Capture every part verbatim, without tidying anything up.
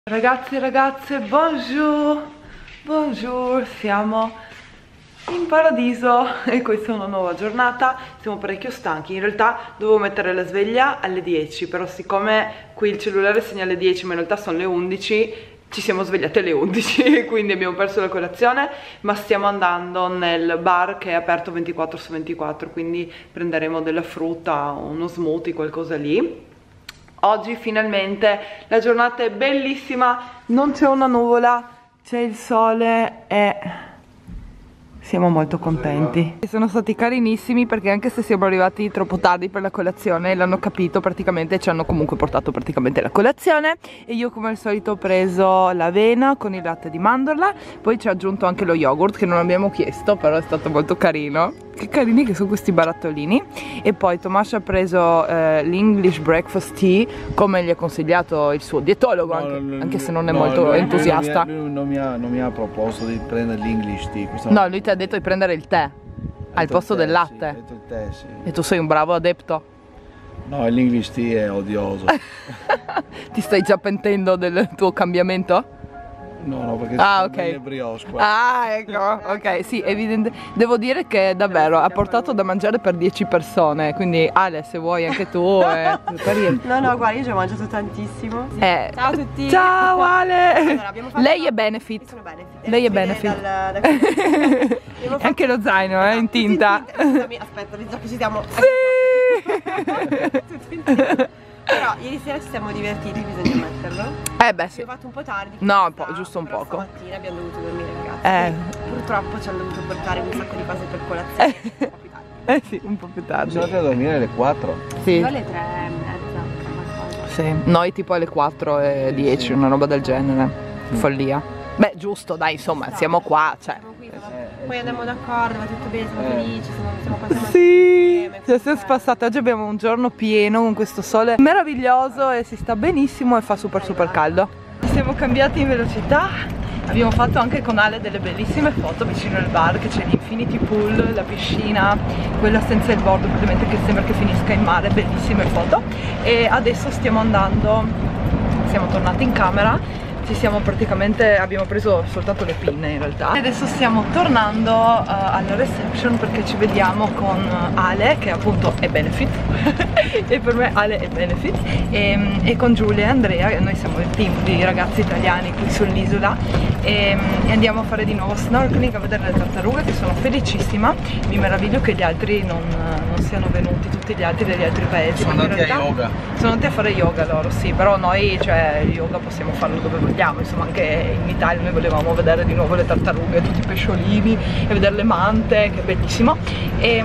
Ragazzi e ragazze, bonjour, bonjour, siamo in paradiso e questa è una nuova giornata. Siamo parecchio stanchi, in realtà dovevo mettere la sveglia alle dieci, però siccome qui il cellulare segna alle dieci ma in realtà sono le undici, ci siamo svegliati alle undici quindi abbiamo perso la colazione, ma stiamo andando nel bar che è aperto ventiquattro su ventiquattro, quindi prenderemo della frutta, uno smoothie, qualcosa lì. Oggi finalmente la giornata è bellissima, non c'è una nuvola, c'è il sole e siamo molto contenti. Sono stati carinissimi perché anche se siamo arrivati troppo tardi per la colazione l'hanno capito praticamente, ci hanno comunque portato praticamente la colazione e io come al solito ho preso l'avena con il latte di mandorla, poi ci ha aggiunto anche lo yogurt che non abbiamo chiesto, però è stato molto carino. Che carini che sono questi barattolini. E poi Tomas ha preso eh, l'English Breakfast Tea come gli ha consigliato il suo dietologo, no, anche, anche se non è no, molto lui, entusiasta. Lui non mi, ha, non mi ha proposto di prendere l'English Tea. No, lui ti ha detto di prendere il tè al posto tè, del latte. Sì, il tè, sì. E tu sei un bravo adepto? No, l'English Tea è odioso. Ti stai già pentendo del tuo cambiamento? No, no, perché ah, sono okay. le brioche qua. Ah, ecco, ok, sì, evidente. Devo dire che davvero ha portato da mangiare per dieci persone, quindi Ale, se vuoi anche tu eh, no, no, guarda, io ci ho mangiato tantissimo. eh. Ciao a tutti. Ciao Ale. Allora, lei è Benefit. Sono Benefit. Lei è Benefit. Dal, da fatto... Anche lo zaino, eh, in tinta. Aspetta, visto che ci siamo. Sì. Tutto in tinta. Però ieri sera ci siamo divertiti, bisogna metterlo. Eh beh sì. Abbiamo fatto un po' tardi. No, un po', giusto un poco. Stamattina abbiamo dovuto dormire, ragazzi. Eh. Purtroppo ci hanno dovuto portare un sacco di cose per colazione. Un po' più tardi. Eh sì, un po' più tardi. Sono andati a dormire alle quattro? Sì. Io alle tre e mezza. Sì, noi tipo alle quattro e dieci, sì. Una roba del genere. Mm. Follia. Beh, giusto, dai, insomma, no, siamo qua, cioè. Siamo qui, eh, poi andiamo d'accordo, va tutto bene, siamo eh. felici, siamo, siamo passati sì, ci siamo spassati. Oggi abbiamo un giorno pieno con questo sole meraviglioso e si sta benissimo e fa super super caldo. Ci siamo cambiati in velocità, abbiamo fatto anche con Ale delle bellissime foto vicino al bar, che c'è l'Infinity Pool, la piscina, quella senza il bordo, praticamente che sembra che finisca in mare, bellissime foto. E adesso stiamo andando, siamo tornati in camera. Ci siamo praticamente, abbiamo preso soltanto le pinne in realtà. E adesso stiamo tornando uh, alla reception perché ci vediamo con Ale, che appunto è Benefit e per me Ale è Benefit, e, e con Giulia e Andrea, noi siamo il team di ragazzi italiani qui sull'isola, e, e andiamo a fare di nuovo snorkeling, a vedere le tartarughe, che sono felicissima. Mi meraviglio che gli altri non, non siano venuti, tutti gli altri degli altri paesi. Sono andati a yoga. Sono andati a fare yoga loro, sì, però noi, cioè, yoga possiamo farlo dove vogliamo, insomma anche in Italia noi volevamo vedere di nuovo le tartarughe, tutti i pesciolini e vedere le mante, che è bellissimo. E,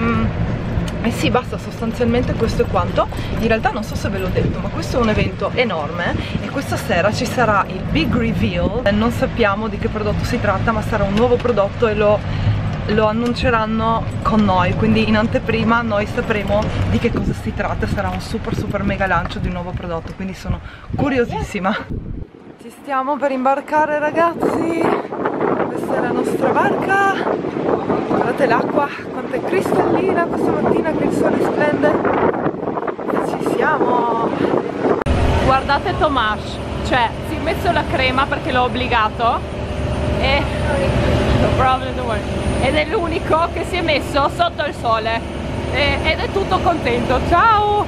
e sì, basta, sostanzialmente questo è quanto. In realtà non so se ve l'ho detto, ma questo è un evento enorme e questa sera ci sarà il big reveal. Non sappiamo di che prodotto si tratta, ma sarà un nuovo prodotto e lo lo annunceranno con noi, quindi in anteprima noi sapremo di che cosa si tratta. Sarà un super super mega lancio di un nuovo prodotto, quindi sono curiosissima. Ci stiamo per imbarcare, ragazzi. Questa è la nostra barca. Guardate l'acqua quanto è cristallina questa mattina, che il sole splende. E ci siamo. Guardate Tomas, cioè si è messo la crema perché l'ho obbligato e no problem, don't worry. Ed è l'unico che si è messo sotto il sole e, ed è tutto contento. Ciao!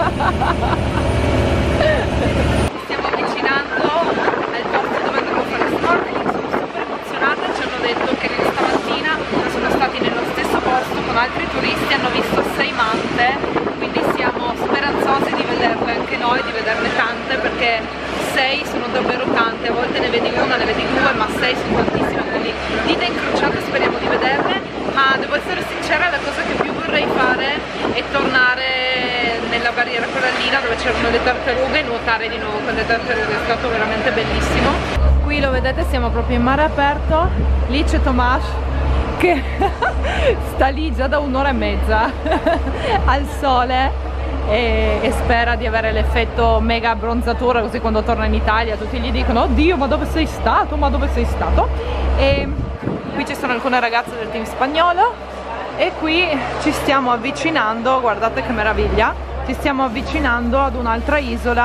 Stiamo avvicinando al posto dove andremo a fare snorkeling, sono super emozionata. Ci hanno detto che stamattina sono stati nello stesso posto con altri turisti, hanno visto sei mante, quindi siamo speranzosi di vederle anche noi, di vederne tante, perché sei sono davvero tante, a volte ne vedi una, ne vedi due, ma sei sono tantissime, quindi dita incrociate, speriamo di vederle. Ma devo essere sincera, la cosa che più vorrei fare è tornare nella barriera corallina dove c'erano le tartarughe e nuotare di nuovo con le tartarughe, è stato veramente bellissimo. Qui lo vedete, siamo proprio in mare aperto, lì c'è Tomas che sta lì già da un'ora e mezza al sole e, e spera di avere l'effetto mega abbronzatura, così quando torna in Italia tutti gli dicono oddio ma dove sei stato, ma dove sei stato. E qui ci sono alcune ragazze del team spagnolo e qui ci stiamo avvicinando, guardate che meraviglia, ci stiamo avvicinando ad un'altra isola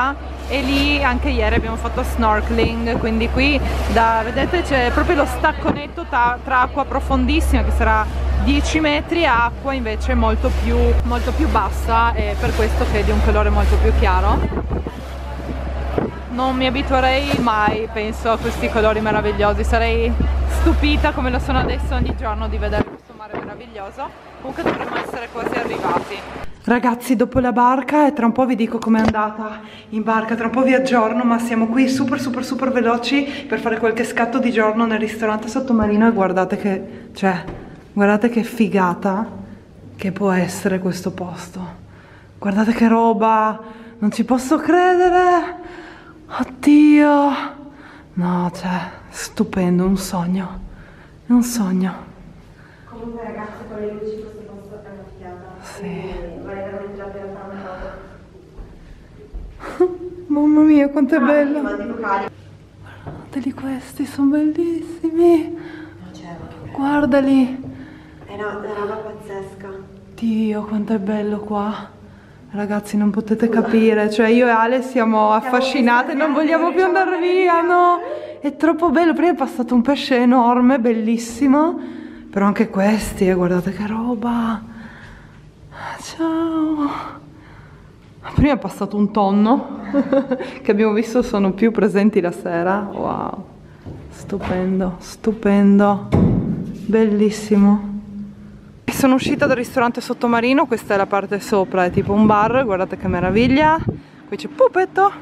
e lì anche ieri abbiamo fatto snorkeling, quindi qui da, vedete c'è proprio lo stacco netto tra, tra acqua profondissima che sarà dieci metri e acqua invece molto più, molto più bassa, e per questo che è di un colore molto più chiaro. Non mi abituerei mai, penso, a questi colori meravigliosi, sarei stupita come lo sono adesso ogni giorno di vedere questo mare meraviglioso. Comunque dovremmo essere quasi arrivati. Ragazzi, dopo la barca, e tra un po' vi dico com'è andata in barca, tra un po' vi aggiorno, ma siamo qui super super super veloci per fare qualche scatto di giorno nel ristorante sottomarino, e guardate che, cioè, guardate che figata che può essere questo posto. Guardate che roba, non ci posso credere. Oddio, no, cioè, stupendo, un sogno, è un sogno. Comunque ragazzi, con le luci questo posto è una figata. Sì. Vale veramente la pena fare una foto. Mamma mia, quanto è Ah, bello. mandi locali. Guardali questi, sono bellissimi. No, c'è anche. Guardali. È una, una roba pazzesca. Dio, quanto è bello qua. Ragazzi, non potete capire, cioè io e Ale siamo affascinate, non vogliamo più andare via, no? È troppo bello, prima è passato un pesce enorme, bellissimo, però anche questi, eh, guardate che roba. Ciao. Prima è passato un tonno, che abbiamo visto sono più presenti la sera. Wow, stupendo, stupendo, bellissimo. Sono uscita dal ristorante sottomarino, questa è la parte sopra, è tipo un bar, guardate che meraviglia. Qui c'è Puppetto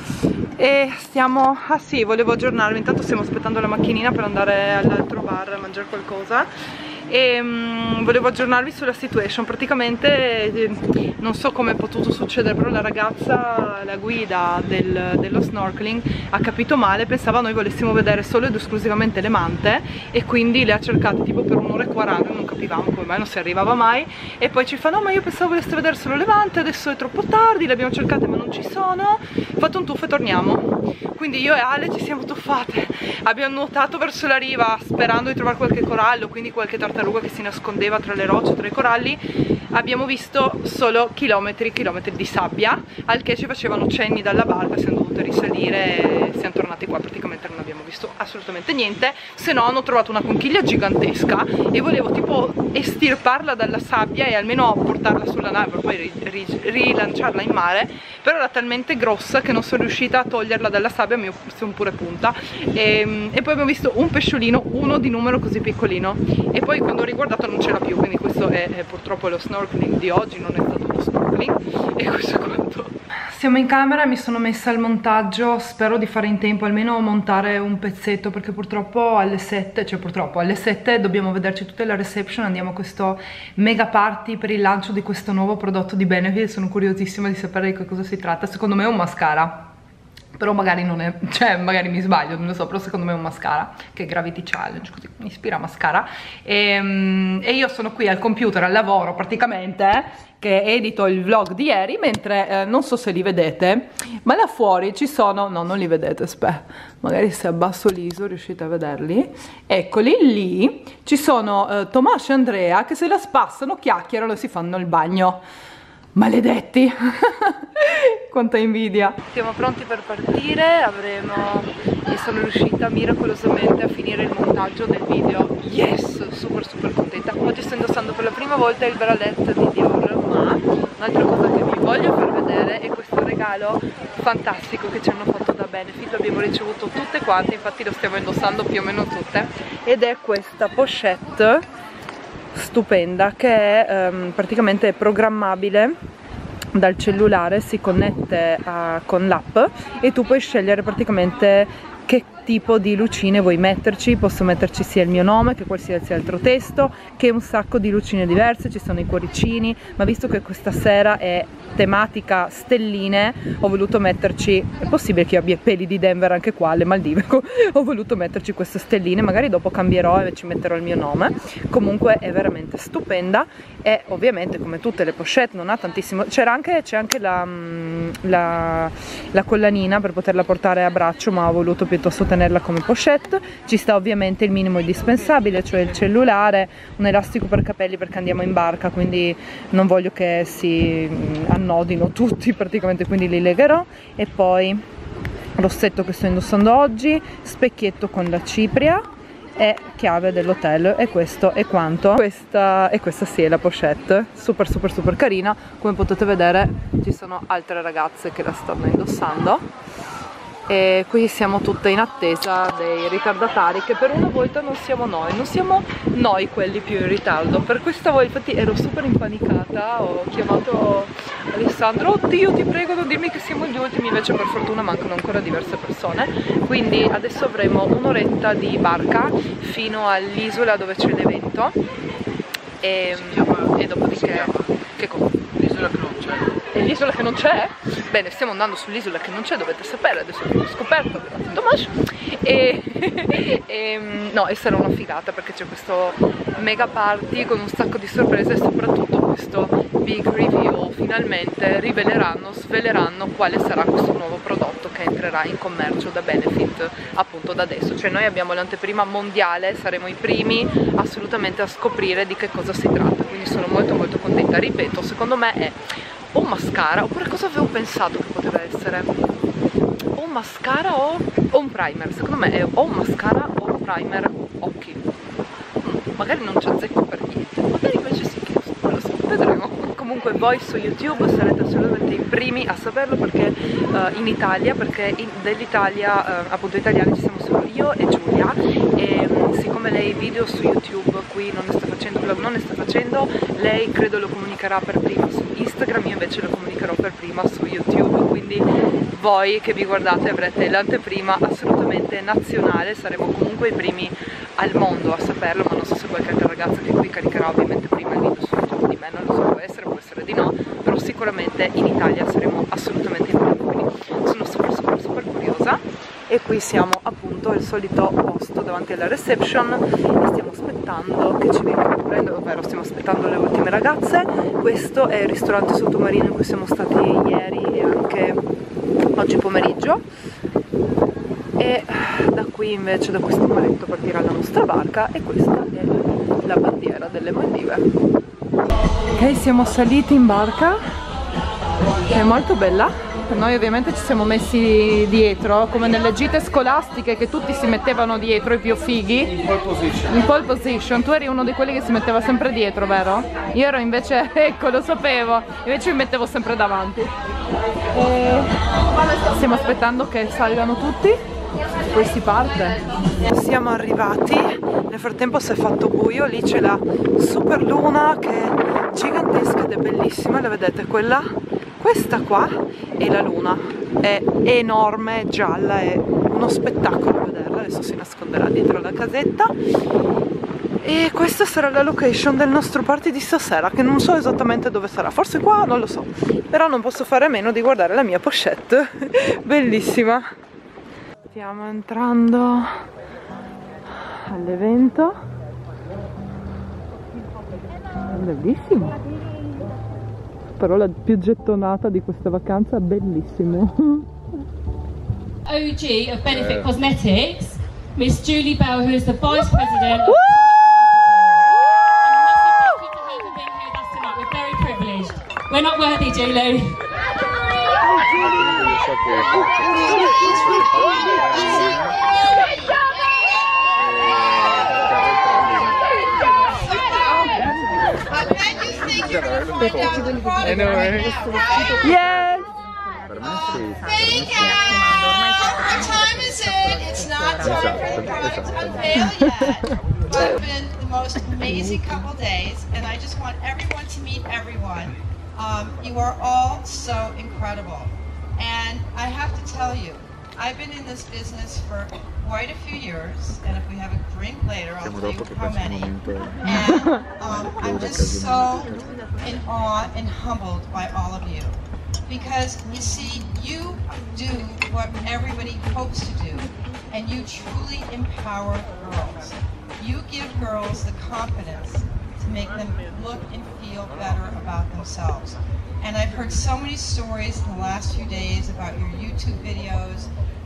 e stiamo, ah sì, volevo aggiornarvi, intanto stiamo aspettando la macchinina per andare all'altro bar a mangiare qualcosa. E um, volevo aggiornarvi sulla situation. Praticamente eh, non so come è potuto succedere, però la ragazza, la guida del, dello snorkeling, ha capito male, pensava noi volessimo vedere solo ed esclusivamente le mante, e quindi le ha cercate tipo per un'ora e quaranta, non capivamo come mai, non si arrivava mai, e poi ci fa no ma io pensavo voleste vedere solo le mante, adesso è troppo tardi, le abbiamo cercate ma non ci sono, fate un tuffo e torniamo. Quindi io e Ale ci siamo tuffate, abbiamo nuotato verso la riva sperando di trovare qualche corallo, quindi qualche tartaruga che si nascondeva tra le rocce, tra i coralli. Abbiamo visto solo chilometri e chilometri di sabbia, al che ci facevano cenni dalla barca, siamo dovute risalire e siamo tornati qua, praticamente non abbiamo visto assolutamente niente, se no hanno trovato una conchiglia gigantesca e volevo tipo estirparla dalla sabbia e almeno portarla sulla nave per poi ri ri rilanciarla in mare, però era talmente grossa che non sono riuscita a toglierla dalla sabbia, mi ho preso pure punta, e, e poi abbiamo visto un pesciolino, uno di numero così piccolino, e poi quando ho riguardato non c'era più, quindi questo è, è purtroppo lo snorkeling di oggi, non è stato lo snorkeling, e questo è quanto. Siamo in camera e mi sono messa al montaggio, spero di fare in tempo almeno montare un pezzetto, perché purtroppo alle sette, cioè purtroppo alle sette dobbiamo vederci tutte la reception, andiamo a questo mega party per il lancio di questo nuovo prodotto di Benefit, sono curiosissima di sapere di che cosa si tratta. Secondo me è un mascara, però magari non è, cioè magari mi sbaglio, non lo so, però secondo me è un mascara, che è Gravity Challenge, così mi ispira a mascara, e, e io sono qui al computer, al lavoro praticamente, che edito il vlog di ieri, mentre eh, non so se li vedete, ma là fuori ci sono, no non li vedete, aspetta, magari se abbasso l'I S O riuscite a vederli, eccoli lì, ci sono eh, Tomas e Andrea che se la spassano, chiacchierano e si fanno il bagno. Maledetti. Quanta invidia. Siamo pronti per partire, avremo, e sono riuscita miracolosamente a finire il montaggio del video. Yes, super super contenta. Oggi sto indossando per la prima volta il bralette di Dior, ma un'altra cosa che vi voglio far vedere è questo regalo fantastico che ci hanno fatto da Benefit. L'abbiamo ricevuto tutte quante, infatti lo stiamo indossando più o meno tutte, ed è questa pochette stupenda che è um, praticamente programmabile dal cellulare, si connette uh, con l'app e tu puoi scegliere praticamente che tipo di lucine vuoi metterci. Posso metterci sia il mio nome che qualsiasi altro testo, che un sacco di lucine diverse, ci sono i cuoricini, ma visto che questa sera è tematica stelline ho voluto metterci, è possibile che io abbia peli di Denver anche qua alle Maldive, ho voluto metterci queste stelline, magari dopo cambierò e ci metterò il mio nome. Comunque è veramente stupenda, e ovviamente come tutte le pochette non ha tantissimo, c'era anche, c'è anche la, la, la collanina per poterla portare a braccio, ma ho voluto piuttosto tenere tenerla come pochette. Ci sta ovviamente il minimo indispensabile, cioè il cellulare, un elastico per capelli perché andiamo in barca, quindi non voglio che si annodino tutti praticamente, quindi li legherò. E poi rossetto che sto indossando oggi, specchietto con la cipria e chiave dell'hotel, e questo è quanto. Questa, e questa sì è la pochette, super super super carina. Come potete vedere ci sono altre ragazze che la stanno indossando e qui siamo tutte in attesa dei ritardatari, che per una volta non siamo noi, non siamo noi quelli più in ritardo. Per questa volta infatti ero super impanicata, ho chiamato Alessandro, oddio ti prego non dirmi che siamo gli ultimi, invece per fortuna mancano ancora diverse persone. Quindi adesso avremo un'oretta di barca fino all'isola dove c'è l'evento e, e dopodiché che cosa? L'isola che non c'è. E l'isola che non c'è? Bene, stiamo andando sull'isola che non c'è, dovete sapere, adesso l'ho scoperto grazie a Tomas. E, e no, e sarà una figata perché c'è questo mega party con un sacco di sorprese e soprattutto questo big reveal. Finalmente riveleranno, sveleranno quale sarà questo nuovo prodotto che entrerà in commercio da Benefit appunto da adesso. Cioè noi abbiamo l'anteprima mondiale, saremo i primi assolutamente a scoprire di che cosa si tratta, quindi sono molto molto contenta. Ripeto, secondo me è o mascara, oppure cosa avevo pensato che poteva essere? O mascara o, o un primer, secondo me è o un mascara o un primer occhi. Mm, magari non ci azzecco per niente, magari invece sì, che non lo so, vedremo. Comunque voi su YouTube sarete assolutamente i primi a saperlo, perché uh, in Italia, perché dell'Italia, uh, appunto italiani, ci siamo solo io e Giulia, e um, siccome lei video su YouTube qui non ne sta facendo, vlog non ne sta facendo, lei credo lo comunicherà per prima su Instagram, io invece lo comunicherò per prima su YouTube, quindi voi che vi guardate avrete l'anteprima assolutamente nazionale, saremo comunque i primi al mondo a saperlo, ma non so se qualche altra ragazza che qui caricherà ovviamente prima il video su YouTube di me, non lo so, può essere, può essere di no, però sicuramente in Italia saremo assolutamente i primi, quindi sono super super super curiosa. E qui siamo appunto al solito posto davanti alla reception e stiamo aspettando che ci vengano a prendere, ovvero stiamo aspettando le ultime ragazze. Questo è il ristorante sottomarino in cui siamo stati ieri e anche oggi pomeriggio, e da qui invece, da questo muretto, partirà la nostra barca e questa è la bandiera delle Maldive. Ok, siamo saliti in barca che è molto bella. Noi ovviamente ci siamo messi dietro, come nelle gite scolastiche che tutti si mettevano dietro, i più fighi. In pole position. In pole position. Tu eri uno di quelli che si metteva sempre dietro, vero? Io ero invece, ecco, lo sapevo, invece mi mettevo sempre davanti. E stiamo aspettando che salgano tutti, poi si parte. Siamo arrivati, nel frattempo si è fatto buio, lì c'è la super luna che è gigantesca ed è bellissima, la vedete quella? Questa qua è la luna, è enorme, è gialla, è uno spettacolo vederla, adesso si nasconderà dietro la casetta. E questa sarà la location del nostro party di stasera, che non so esattamente dove sarà, forse qua, non lo so, però non posso fare a meno di guardare la mia pochette, bellissima. Stiamo entrando all'evento, bellissimo. Però la più gettonata di questa vacanza, bellissimo. O G of Benefit Cosmetics, Miss Julie Bell, who is the Vice President of We're very privileged. We're not worthy, Julie. I know, right? Yes! Thank you! What time is it? It's not time for the product to unveil yet. It's been the most amazing couple days, and I just want everyone to meet everyone. Um, you are all so incredible. And I have to tell you, I've been in this business for quite a few years, and if we have a drink later, I'll tell you how many. And um, I'm just so in awe and humbled by all of you. Because, you see, you do what everybody hopes to do, and you truly empower girls. You give girls the confidence to make them look and feel better about themselves. And I've heard so many stories in the last few days about your YouTube videos,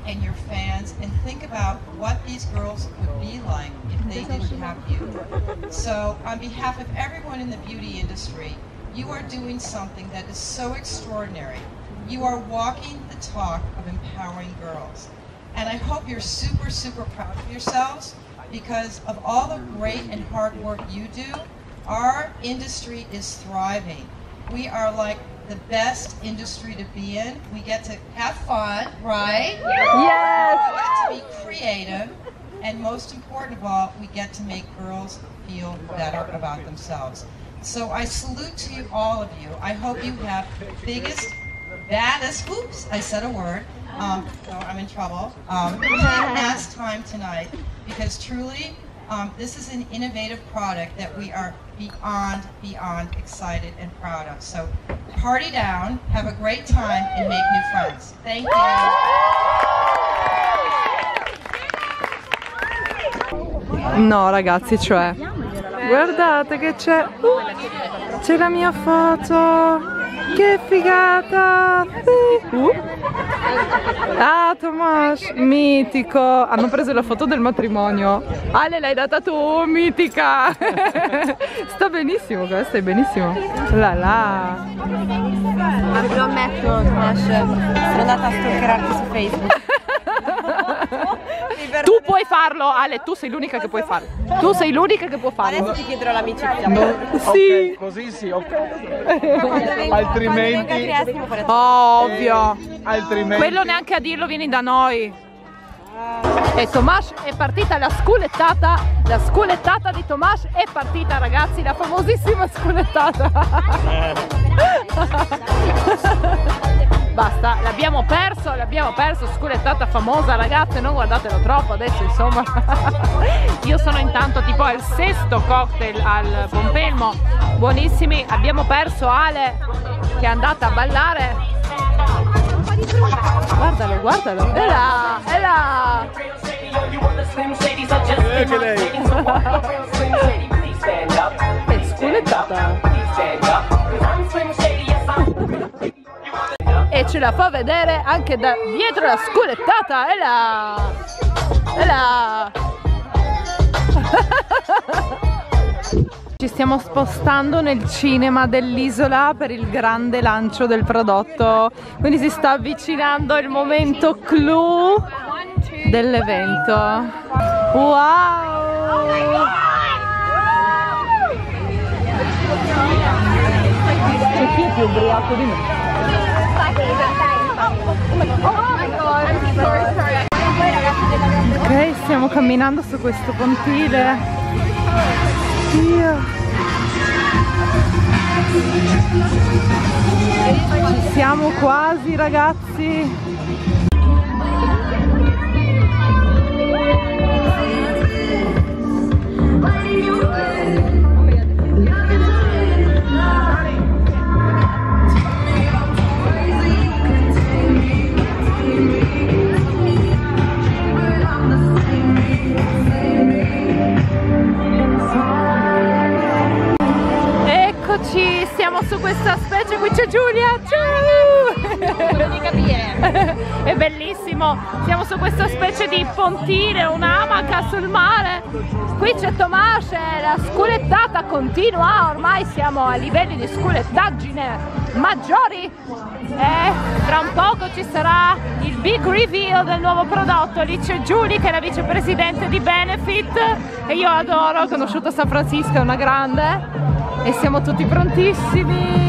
and your fans and think about what these girls would be like if they didn't have you. So on behalf of everyone in the beauty industry, you are doing something that is so extraordinary. You are walking the talk of empowering girls. And I hope you're super, super proud of yourselves because of all the great and hard work you do. Our industry is thriving. We are like the best industry to be in. We get to have fun, right? Yes! We get to be creative. And most important of all, we get to make girls feel better about themselves. So I salute to you, all of you. I hope you have the biggest, baddest, oops, I said a word, um, so I'm in trouble, um, last time tonight, because truly, um, this is an innovative product that we are beyond, beyond excited and proud of. So party down, have a great time, and make new friends. Thank you. No ragazzi, cioè, guardate che c'è, uh, c'è la mia foto, che figata, uh. Ah, Tomas, mitico, hanno preso la foto del matrimonio. Ale, l'hai data tu, mitica. Sta benissimo, stai benissimo. La la. Ma lo ammetto, Tomas, sono andata a stalkerarti su Facebook. Tu puoi farlo, Ale, tu sei l'unica che puoi farlo. Tu sei l'unica che può farlo. Adesso ti chiederò l'amicizia. No. Sì. Ok, così sì, ok. Altrimenti... Ovvio. Eh, altrimenti... Quello neanche a dirlo, vieni da noi. E Tomas è partita la sculettata, la sculettata di Tomas è partita, ragazzi, la famosissima sculettata. Basta, l'abbiamo perso, l'abbiamo perso, sculettata famosa, ragazze, non guardatelo troppo adesso, insomma. Io sono intanto tipo al sesto cocktail al Pompelmo, buonissimi, abbiamo perso Ale che è andata a ballare. Guardalo, guardalo, è là, è là. Eh, che lei. È sculettata. E ce la fa vedere anche da dietro la sculettata, è là, è là. Ci stiamo spostando nel cinema dell'isola per il grande lancio del prodotto, quindi si sta avvicinando il momento clou dell'evento. Wow! C'è chi è più ubriaco di me? Ok, stiamo camminando su questo pontile. Dio. Ci siamo quasi, ragazzi. Siamo su questa specie, qui c'è Giulia, ciao! Devi capire. È bellissimo, siamo su questa specie di pontile, un'amaca sul mare. Qui c'è Tomas, la sculettata continua, ormai siamo a livelli di sculettaggine maggiori. E tra un poco ci sarà il big reveal del nuovo prodotto. Lì c'è Julie che è la vicepresidente di Benefit e io adoro, ho conosciuto a San Francisco, è una grande. E siamo tutti prontissimi!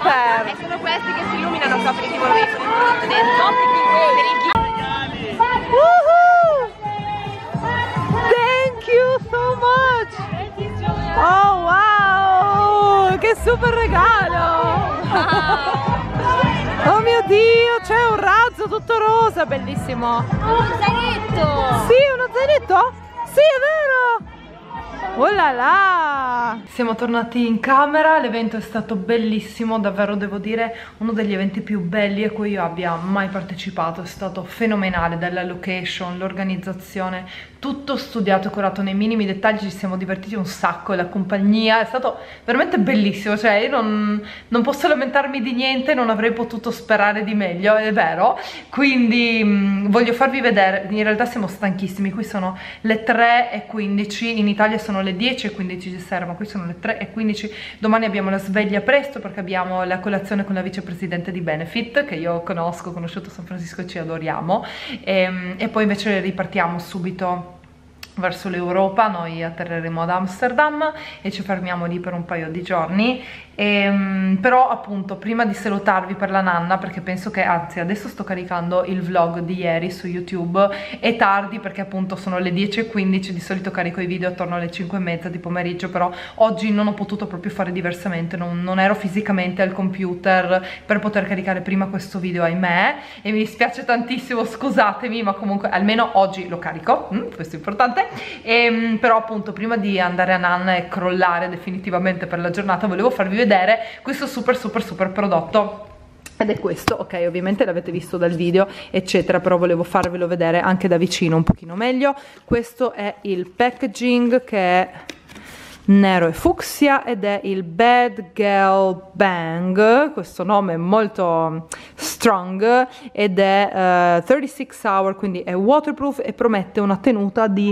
super! E sono questi che si illuminano proprio di chi vuole con il prodotto dentro. Per il chi... Woohoo! Thank you so much! Oh wow! Che super regalo! Oh mio Dio, c'è un razzo tutto rosa, bellissimo! Uno zainetto! Sì, uno zainetto? Sì, è vero! Oh là là! Siamo tornati in camera, l'evento è stato bellissimo, davvero devo dire uno degli eventi più belli a cui io abbia mai partecipato, è stato fenomenale, dalla location, l'organizzazione, tutto studiato e curato nei minimi dettagli, ci siamo divertiti un sacco, la compagnia, è stato veramente bellissimo, cioè io non, non posso lamentarmi di niente, non avrei potuto sperare di meglio, è vero, quindi mh, voglio farvi vedere, in realtà siamo stanchissimi, qui sono le tre e quindici, in Italia sono le dieci e quindici di sera, ma qui sono le tre e quindici, domani abbiamo la sveglia presto perché abbiamo la colazione con la vicepresidente di Benefit, che io conosco, ho conosciuto a San Francisco e ci adoriamo, e, e poi invece ripartiamo subito verso l'Europa, noi atterreremo ad Amsterdam e ci fermiamo lì per un paio di giorni. E, però appunto prima di salutarvi per la nanna, perché penso che, anzi adesso sto caricando il vlog di ieri su YouTube, è tardi perché appunto sono le dieci e quindici, di solito carico i video attorno alle cinque e mezza di pomeriggio, però oggi non ho potuto proprio fare diversamente, non, non ero fisicamente al computer per poter caricare prima questo video, ahimè, e mi dispiace tantissimo, scusatemi, ma comunque almeno oggi lo carico, mm, questo è importante. E, però appunto prima di andare a nanna e crollare definitivamente per la giornata volevo farvi vedere questo super super super prodotto, ed è questo, ok, ovviamente l'avete visto dal video eccetera, però volevo farvelo vedere anche da vicino un pochino meglio. Questo è il packaging, che è nero e fucsia, ed è il Bad Girl Bang, questo nome è molto strong, ed è uh, trentasei hour, quindi è waterproof e promette una tenuta di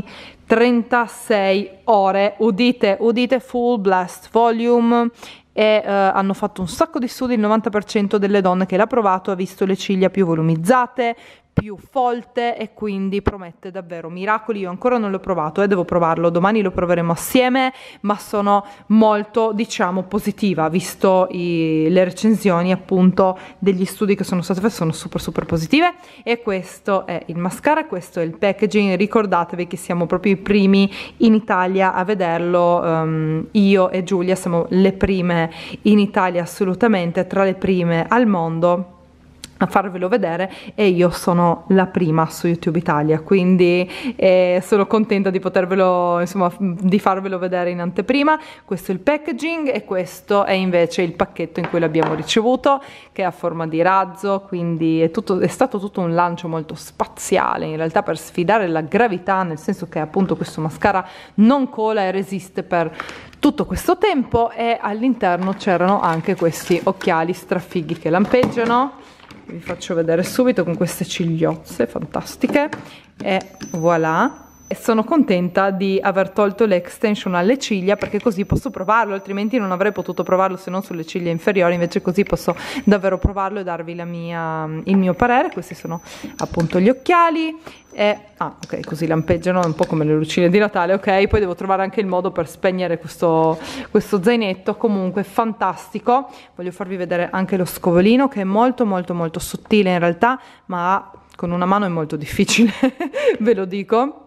trentasei ore, udite, udite, full blast volume. E uh, hanno fatto un sacco di studi, il novanta per cento delle donne che l'ha provato ha visto le ciglia più volumizzate, più folte, e quindi promette davvero miracoli. Io ancora non l'ho provato e eh, devo provarlo, domani lo proveremo assieme, ma sono molto, diciamo, positiva, visto i, le recensioni appunto degli studi che sono state fatte, sono super super positive. E questo è il mascara, questo è il packaging, ricordatevi che siamo proprio i primi in Italia a vederlo, um, io e Giulia siamo le prime in Italia, assolutamente tra le prime al mondo a farvelo vedere, e io sono la prima su YouTube Italia, quindi eh, sono contenta di potervelo, insomma, di farvelo vedere in anteprima. Questo è il packaging e questo è invece il pacchetto in cui l'abbiamo ricevuto, che è a forma di razzo, quindi è, tutto, è stato tutto un lancio molto spaziale in realtà, per sfidare la gravità, nel senso che appunto questo mascara non cola e resiste per tutto questo tempo, e all'interno c'erano anche questi occhiali strafighi che lampeggiano. Vi faccio vedere subito con queste cigliozze fantastiche, e voilà. E sono contenta di aver tolto le extension alle ciglia, perché così posso provarlo, altrimenti non avrei potuto provarlo se non sulle ciglia inferiori, invece così posso davvero provarlo e darvi la mia, il mio parere. Questi sono appunto gli occhiali, e ah ok, così lampeggiano un po' come le lucine di Natale, ok. Poi devo trovare anche il modo per spegnere questo, questo zainetto, comunque fantastico. Voglio farvi vedere anche lo scovolino, che è molto molto molto sottile in realtà, ma con una mano è molto difficile ve lo dico,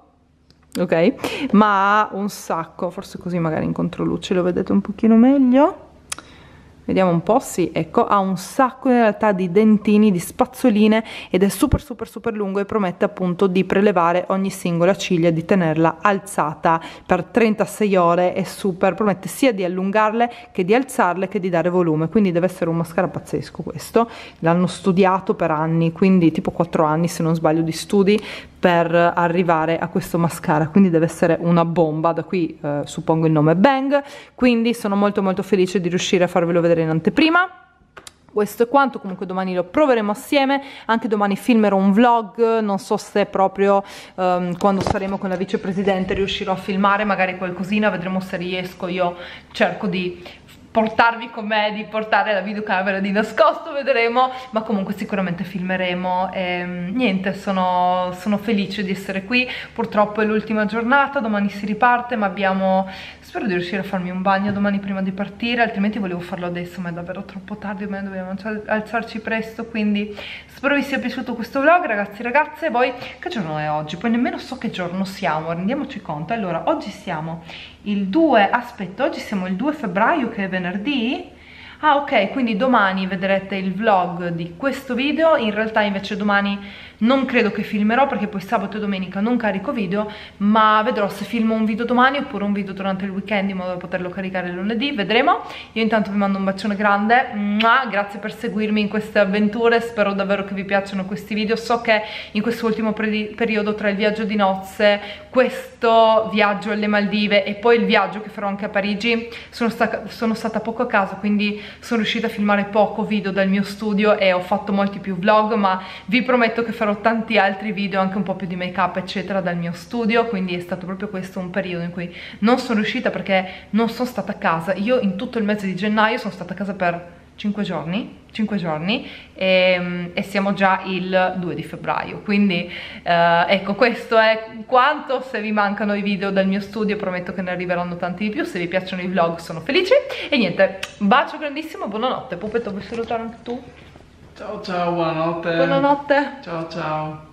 ok, ma ha un sacco, forse così magari in controluce lo vedete un pochino meglio, vediamo un po', sì, ecco, ha un sacco in realtà di dentini, di spazzoline, ed è super super super lungo e promette appunto di prelevare ogni singola ciglia, di tenerla alzata per trentasei ore, e super, promette sia di allungarle che di alzarle che di dare volume, quindi deve essere un mascara pazzesco questo. L'hanno studiato per anni, quindi tipo quattro anni se non sbaglio di studi per arrivare a questo mascara, quindi deve essere una bomba, da qui eh, suppongo il nome Bang, quindi sono molto molto felice di riuscire a farvelo vedere in anteprima. Questo è quanto, comunque domani lo proveremo assieme, anche domani filmerò un vlog, non so se proprio um, quando saremo con la vicepresidente riuscirò a filmare magari qualcosina, vedremo se riesco, io cerco di portarvi con me, di portare la videocamera di nascosto, vedremo, ma comunque sicuramente filmeremo. E niente, sono, sono felice di essere qui. Purtroppo è l'ultima giornata, domani si riparte, ma abbiamo, spero di riuscire a farmi un bagno domani prima di partire, altrimenti volevo farlo adesso, ma è davvero troppo tardi, ormai dobbiamo alzarci presto, quindi spero vi sia piaciuto questo vlog, ragazzi e ragazze. Poi che giorno è oggi? Poi nemmeno so che giorno siamo, rendiamoci conto. Allora, oggi siamo il due, aspetta, oggi siamo il due febbraio, che è venerdì. Ah, ok, quindi domani vedrete il vlog di questo video. In realtà invece domani non credo che filmerò, perché poi sabato e domenica non carico video, ma vedrò se filmo un video domani oppure un video durante il weekend in modo da poterlo caricare lunedì, vedremo. Io intanto vi mando un bacione grande, grazie per seguirmi in queste avventure, spero davvero che vi piacciono questi video. So che in questo ultimo periodo, tra il viaggio di nozze, questo viaggio alle Maldive e poi il viaggio che farò anche a Parigi, sono stata, sono stata poco a casa, quindi sono riuscita a filmare poco video dal mio studio e ho fatto molti più vlog, ma vi prometto che farò tanti altri video, anche un po' più di make up eccetera dal mio studio, quindi è stato proprio questo un periodo in cui non sono riuscita, perché non sono stata a casa. Io in tutto il mese di gennaio sono stata a casa per cinque giorni, cinque giorni e, e siamo già il due di febbraio, quindi eh, ecco, questo è quanto. Se vi mancano i video dal mio studio prometto che ne arriveranno tanti di più. Se vi piacciono i vlog sono felice e niente, un bacio grandissimo, buonanotte. Puppetto, vuoi salutare anche tu? Ciao ciao, buonanotte. Buonanotte. Ciao ciao.